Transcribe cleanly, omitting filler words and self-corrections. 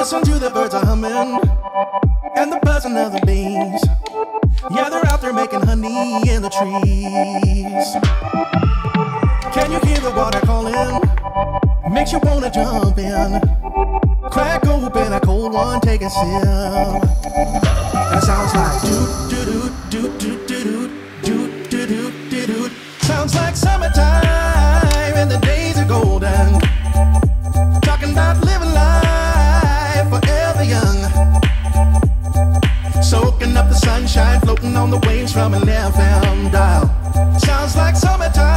Listen to the birds are humming and the buzzing of the bees. Yeah, they're out there making honey in the trees. Can you hear the water calling? Makes you wanna jump in. Crack open a cold one, take a sip. That sounds like doot doot doot doot doot doot doot doot doot doot. Sounds like summertime and the days are golden. Talking about living life forever young. Soaking up the sunshine, floating on the waves from an FM dial. Sounds like summertime